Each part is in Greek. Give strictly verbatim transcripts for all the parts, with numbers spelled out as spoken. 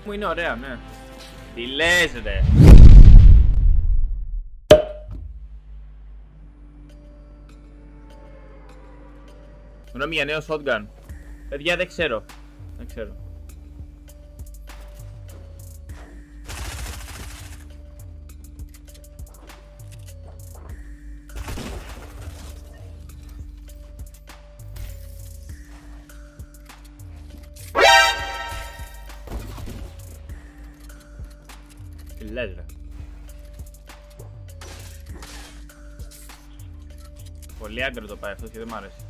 Μου είναι ωραία, ναι. Τι λες ρε. Γνώμη για νέο shotgun. Παιδιά δεν ξέρω. Δεν ξέρω. Τι λες ρε. Πολύ άγκρο το πάει αυτό και δεν μ' άρεσε.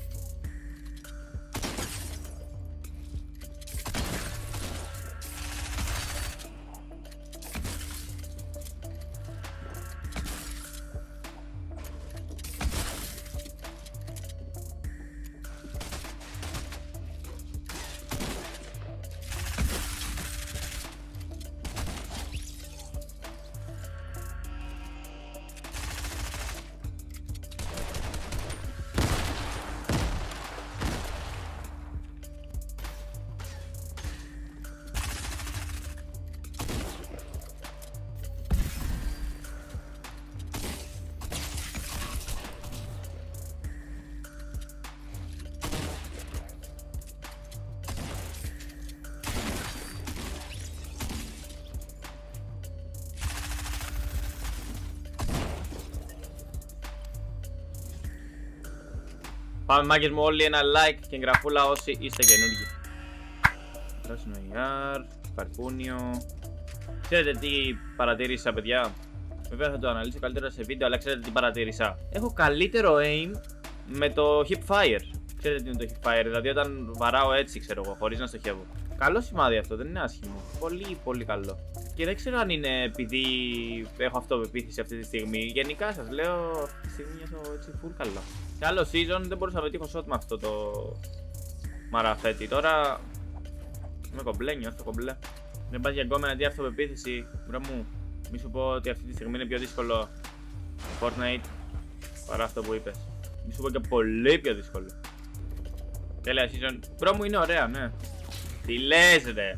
Πάμε μάγκες μου όλοι ένα like και εγγραφούλα όσοι είστε καινούργοι. Πράσινο γιάρ, καρπούνιο. Ξέρετε τι παρατήρησα παιδιά. Βέβαια θα το αναλύσω καλύτερα σε βίντεο, αλλά ξέρετε τι παρατήρησα. Έχω καλύτερο aim με το hip fire. Ξέρετε τι είναι το hip fire, δηλαδή όταν βαράω έτσι ξέρω εγώ, χωρίς να στοχεύω. Καλό σημάδι αυτό, δεν είναι άσχημο. Πολύ πολύ καλό. Και δεν ξέρω αν είναι επειδή έχω αυτοπεποίθηση αυτή τη στιγμή. Γενικά σας λέω, αυτή τη στιγμή νιώθω έτσι full καλό. Σε άλλο season δεν μπορούσα να πετύχω shot με αυτό το μαραφέτη. Τώρα είμαι κομπλέ, νιώθω κομπλέ. Δεν πας για εγκόμενα τι αυτοπεποίθηση, μπρο μου. Μη σου πω ότι αυτή τη στιγμή είναι πιο δύσκολο Fortnite παρά αυτό που είπες. Μη σου πω και πολύ πιο δύσκολο. Τέλεια season. Μπρο μου είναι ωραία, ναι. Τι λες ρε.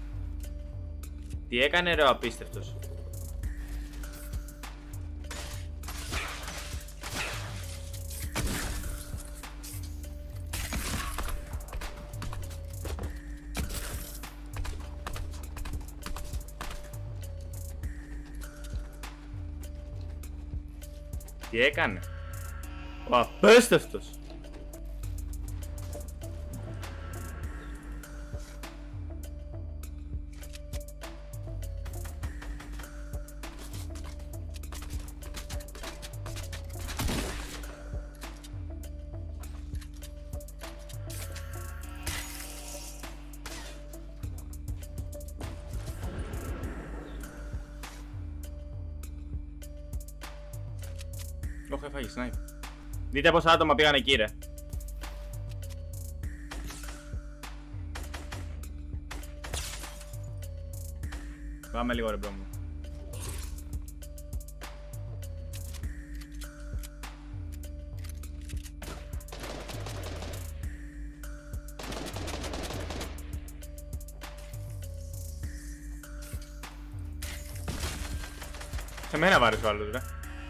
Τι έκανε ρε ο απίστευτος. Τι έκανε. Ο απίστευτος. Όχι, έφαγε snipe. Δείτε πόσα άτομα πήγαν εκεί ρε. Πάμε λίγο ρε μπρο μου. Σε μένα βάρεσε ο άλλος ρε.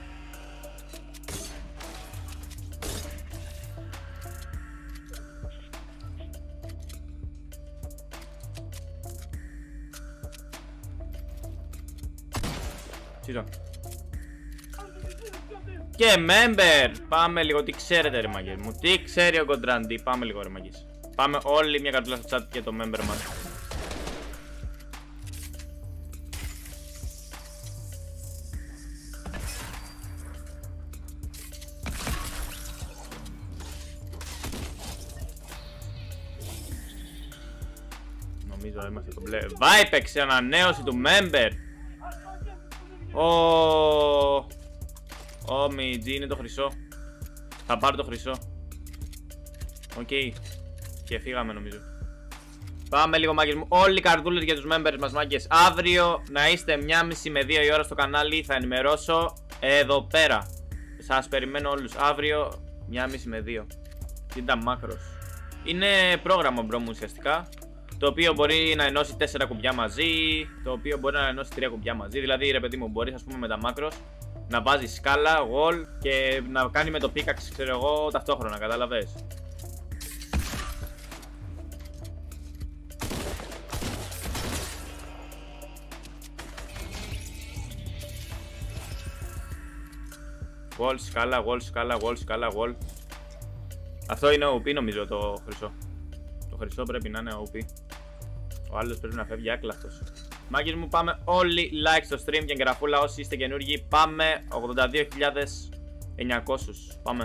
Season. Και member! Πάμε λίγο, τι ξέρετε ρε μαγκές μου. Τι ξέρει ο Κοντράντι, πάμε λίγο ρε μαγκές. Πάμε όλοι μια καρτούλα στο chat για το member μας. Νομίζω είμαστε κομπλέ. Vipex, ανανέωση του member. Ω, Ω, Μιτζι είναι το χρυσό. Θα πάρω το χρυσό. Οκ. Okay. Και φύγαμε νομίζω. Πάμε λίγο μάγκες μου. Όλοι οι καρδούλες για τους members μας μάγκες. Αύριο να είστε μία και μισή με δύο η ώρα στο κανάλι. Θα ενημερώσω εδώ πέρα. Σας περιμένω όλους. Αύριο μία και μισή με δύο. Είναι τα μάκρος. Είναι πρόγραμμα μπρο μου ουσιαστικά. το οποίο μπορεί να ενώσει τέσσερα κουμπιά μαζί, το οποίο μπορεί να ενώσει τρία κουμπιά μαζί. Δηλαδή, ρε παιδί μου, μπορεί, ας πούμε, με τα μάκρος να βάζει σκάλα, wall και να κάνει με το pickaxe, ξέρω εγώ, ταυτόχρονα, κατάλαβες. Wall, σκάλα, wall, σκάλα, wall, σκάλα, wall. Αυτό είναι ο ο πι νομίζω το χρυσό. Το χρυσό πρέπει να είναι ο ο πι. Ο άλλος πρέπει να φεύγει άκλαστος. Μάγκες μου, πάμε όλοι like στο stream και εγγραφούλα όσοι είστε καινούργοι. Πάμε ογδόντα δύο χιλιάδες εννιακόσια. Πάμε.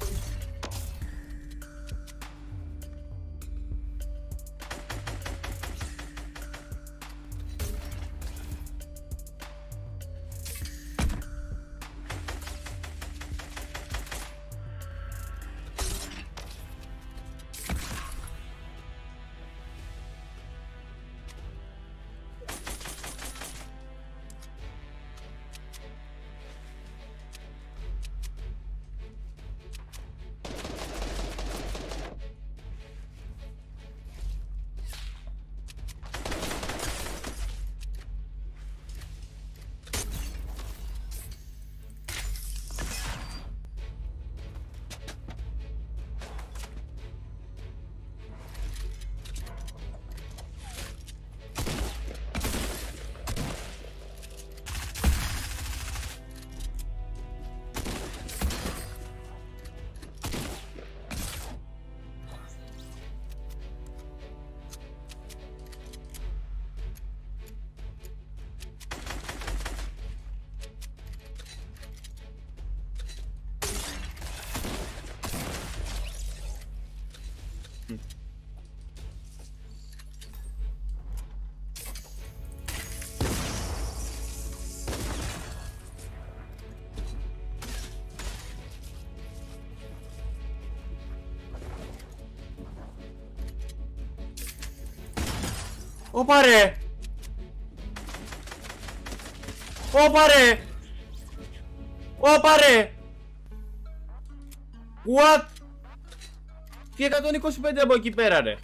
Όπα ρε! Όπα ρε! Όπα ρε! What? Τι εκατόν είκοσι πέντε από εκεί πέρα ρε!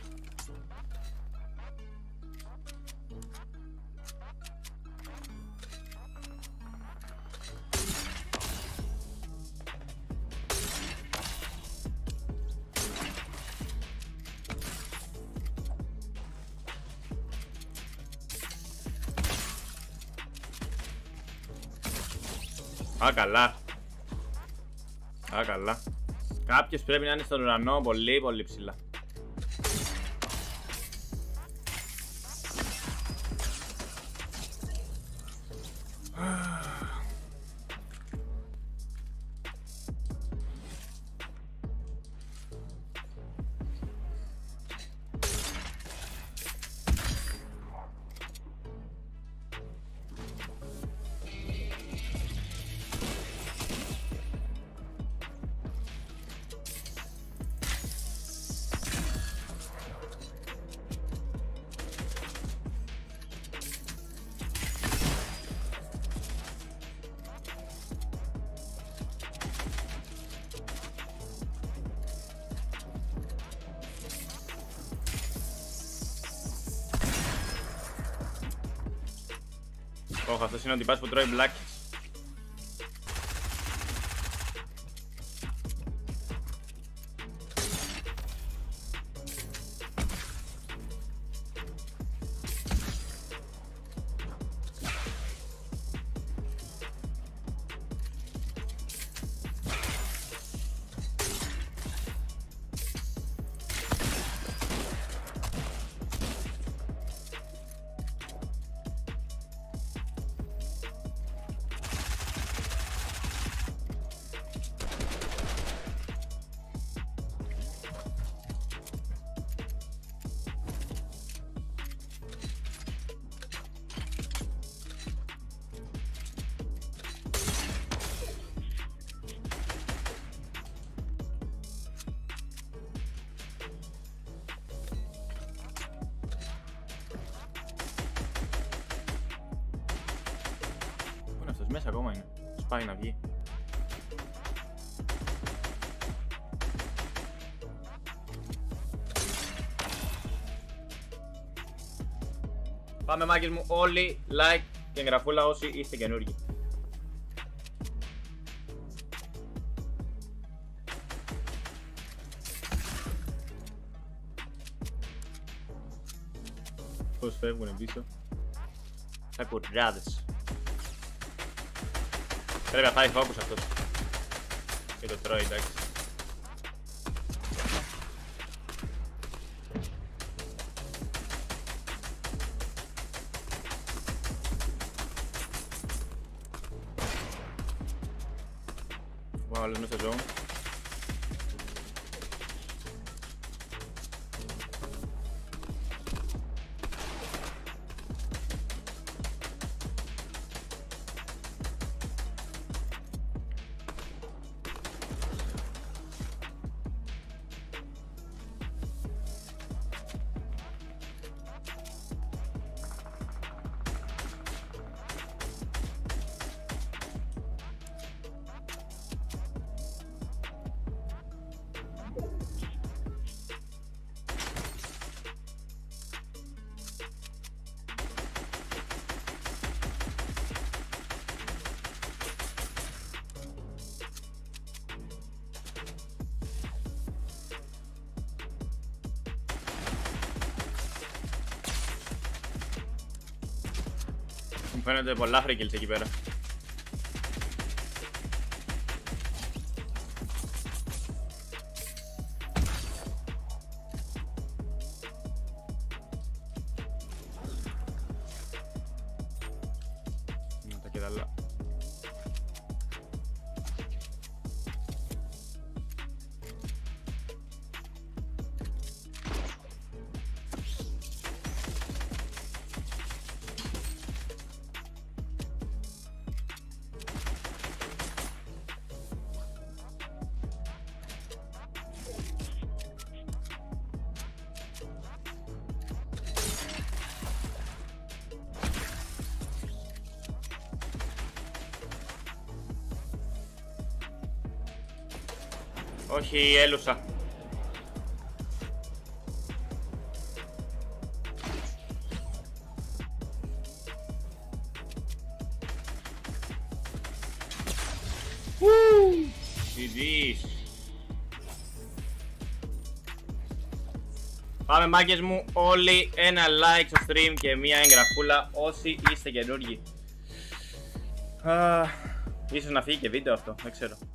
Α, καλά. Α, καλά. Κάποιος πρέπει να είναι στον ουρανό πολύ πολύ ψηλά. Όχι, αυτός είναι ο τυπάς που τρώει μπλάκες. Μέσα ακόμα είναι. Σπάει να βγει. Πάμε μάγκες μου όλοι, like και εγγραφούλα όσοι είστε καινούργοι. Πώς φεύγουνε πίσω. Σαν κουρράδες. Πρέπει να φάει φόκους αυτός. Και το τρώει, εντάξει. Πάμε άλλος μέσα στο zone. Μου φαίνονται πολλά free kills εκεί πέρα. Να τα κοίταλα. Όχι, έλουσα. τζι τζι. Πάμε μάγκες μου όλοι, ένα like στο stream και μία εγγραφούλα όσοι είστε καινούργοι. uh, Ίσως να φύγει και βίντεο αυτό, δεν ξέρω.